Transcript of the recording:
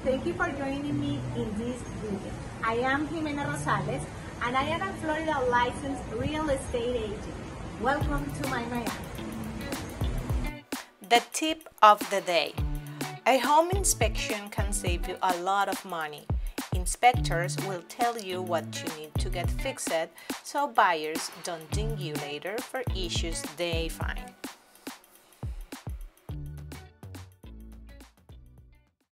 Thank you for joining me in this video. I am Ximena Rosales and I am a Florida licensed real estate agent. Welcome to my Miami. The tip of the day. A home inspection can save you a lot of money. Inspectors will tell you what you need to get fixed so buyers don't ding you later for issues they find.